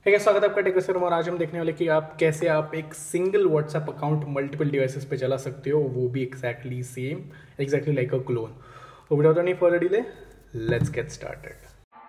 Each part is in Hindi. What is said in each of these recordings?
है स्वागत है आपका टेक्सर। और आज हम देखने वाले कि आप कैसे एक single WhatsApp account multiple devices पे चला सकते हो, वो भी एग्जैक्टली लाइक अ क्लोन। तो without any further delay let's get started.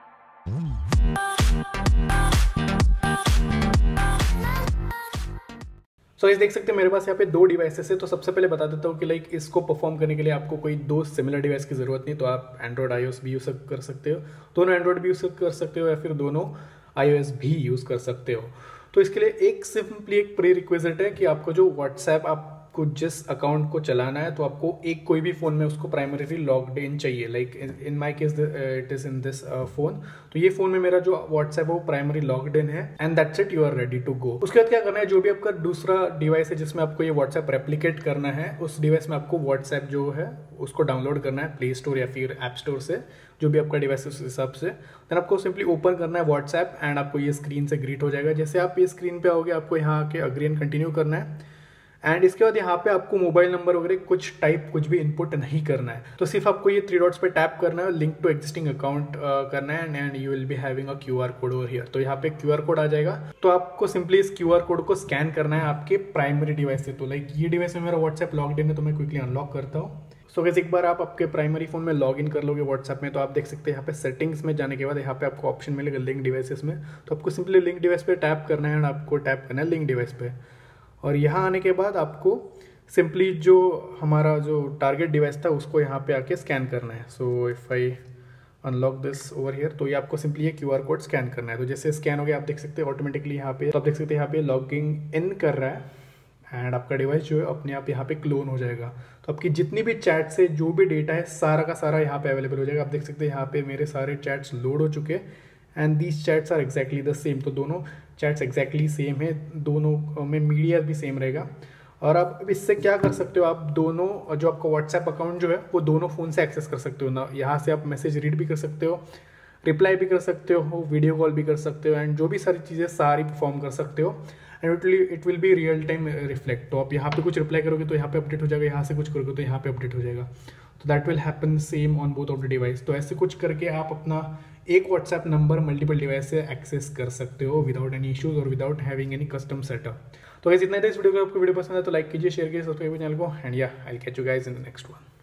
So इस देख सकते हैं मेरे पास यहाँ पे दो डिवाइसेस है। तो सबसे पहले बता देता हूँ कि इसको परफॉर्म करने के लिए आपको कोई दो सिमिलर डिवाइस की जरूरत नहीं। तो आप एंड्रॉयड iOS भी यूज कर सकते हो, दोनों एंड्रॉयड भी यूज कर सकते हो, या फिर दोनों iOS भी यूज कर सकते हो। तो इसके लिए सिंपली एक प्री रिक्विजिट है कि आपको जो व्हाट्सएप आपको जिस अकाउंट को चलाना है, तो आपको कोई भी फोन में उसको प्राइमरीली लॉग्ड इन चाहिए। Like in my case it is in this phone. तो ये फोन में मेरा जो व्हाट्सएप है वो प्राइमरी लॉग्ड इन है, and that's it, you are ready to go. उसके बाद क्या करना है, जो भी आपका दूसरा डिवाइस है जिसमें आपको ये व्हाट्सएप रेप्लिकेट करना है, उस डिवाइस में आपको व्हाट्सएप जो है उसको डाउनलोड करना है प्ले स्टोर या फिर ऐप स्टोर से, जो भी आपका डिवाइस है उस हिसाब से। देन आपको सिंपली ओपन करना है व्हाट्सएप, एंड आपको ये स्क्रीन से ग्रीट हो जाएगा। जैसे आप ये स्क्रीन पे आओगे, आपको यहाँ आके अग्री एंड कंटिन्यू करना है, एंड इसके बाद यहाँ पे आपको मोबाइल नंबर वगैरह कुछ भी इनपुट नहीं करना है। तो सिर्फ आपको ये 3 डॉट्स पे टैप करना है, लिंक टू एग्जिस्टिंग अकाउंट करना है, and you will be having a QR code over here. तो यहाँ पे QR कोड आ जाएगा। तो आपको सिंपली इस QR कोड को स्कैन करना है आपके प्राइमरी डिवाइस से। तो लाइक ये डिवाइस में मेरा व्हाट्सएप लॉग्ड इन है, तो मैं क्विकली अनलॉक करता हूँ। सो गाइस, एक बार आप आपके प्राइमरी फोन में लॉग इन कर लोगे व्हाट्सएप में, तो आप देख सकते हैं यहाँ पे सेटिंग्स में जाने के बाद यहाँ पे आपको ऑप्शन मिलेगा लिंक डिवाइसेस में। तो आपको सिंपली लिंक डिवाइस पे टैप करना है, एंड आपको टैप करना है लिंक डिवाइस पे। और यहाँ आने के बाद आपको सिंपली जो हमारा जो टारगेट डिवाइस था उसको यहाँ पे आके स्कैन करना है। So if I unlock this over here, तो ये आपको सिंपली ये QR कोड स्कैन करना है। तो जैसे स्कैन हो गया, आप देख सकते हैं ऑटोमेटिकली यहाँ पे, तो आप देख सकते हैं यहाँ पे लॉगिंग इन कर रहा है, एंड आपका डिवाइस जो है अपने आप यहाँ पे क्लोन हो जाएगा। तो आपकी जितनी भी चैट से जो भी डेटा है सारा का सारा यहाँ पे अवेलेबल हो जाएगा। आप देख सकते हैं यहाँ पे मेरे सारे चैट्स लोड हो चुके हैं, and these chats are exactly the same. तो दोनों चैट्स एग्जैक्टली सेम है, दोनों में मीडिया भी सेम रहेगा। और आप इससे क्या कर सकते हो, आप दोनों जो आपका व्हाट्सएप अकाउंट जो है वो दोनों फ़ोन से एक्सेस कर सकते हो ना। यहाँ से आप मैसेज रीड भी कर सकते हो, रिप्लाई भी कर सकते हो, वीडियो कॉल भी कर सकते हो, एंड जो भी सारी चीज़ें सारी परफॉर्म कर सकते हो। And it will be real time reflect. तो आप यहाँ पे कुछ रिप्लाई करोगे तो यहाँ पे अपडेट हो जाएगा, यहाँ से कुछ करोगे तो यहाँ पे अपडेट हो जाएगा। तो that will happen same on both of the device. तो ऐसे कुछ करके आप अपना एक व्हाट्सएप नंबर मल्टीपल डिवाइस से एक्सेस कर सकते हो विदाउट एनी इश्यूज और without having any custom setup. तो गाइस, इतना ही था इस वीडियो को। आपको वीडियो पसंद है तो लाइक कीजिए, शेयर कीजिए, सब्सक्राइब चैनल को, एंड या I will catch you guys in the next one.